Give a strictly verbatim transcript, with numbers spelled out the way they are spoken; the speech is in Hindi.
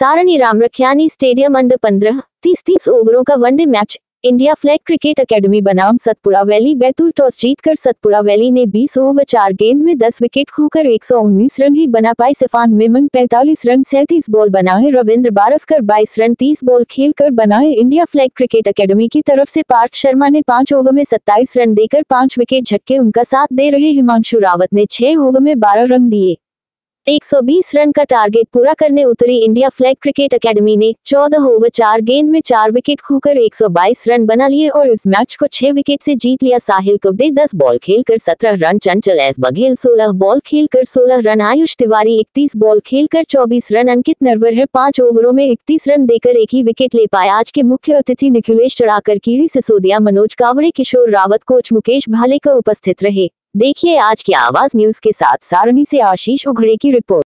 सारणी रामरखियानी स्टेडियम अंडर पंद्रह तीस तीस ओवरों का one day match. India flag cricket academy बनाम सतपुड़ा वैली बैतूल। टॉस जीतकर सतपुड़ा वैली ने बीस ओवर चार गेंद में दस विकेट खोकर एक सौ उन्नीस रन ही बना पाए। सिफान मेमन पैंतालीस रन सैंतीस बॉल बनाए। रविंद्र बारस्कर बाईस रन तीस बॉल खेलकर बनाए। इंडिया फ्लैग क्रिकेट एकेडमी की तरफ से पार्थ शर्मा ने पांच ओवर में सत्ताईस रन देकर पांच विकेट झटके। उनका साथ दे रहे हिमांशु रावत ने छह ओवर में बारह रन दिए। एक सौ बीस रन का टारगेट पूरा करने उतरी इंडिया फ्लैग क्रिकेट एकेडमी ने चौदह ओवर चार गेंद में चार विकेट खोकर एक सौ बाईस रन बना लिए और इस मैच को छह विकेट से जीत लिया। साहिल कुबडे दस बॉल खेलकर सत्रह रन, चंचल एस बघेल सोलह बॉल खेलकर सोलह रन, आयुष तिवारी इकतीस बॉल खेलकर चौबीस रन, अंकित नरवरहर पांच ओवरों में इकतीस रन देकर एक ही विकेट ले पाए। आज के मुख्य अतिथि निखिलेश चढ़ाकर, कीड़ी सिसोदिया, मनोज कावड़े, किशोर रावत, कोच मुकेश भालेकर उपस्थित रहे। देखिए आज की आवाज न्यूज के साथ सारणी से आशीष उघड़े की रिपोर्ट।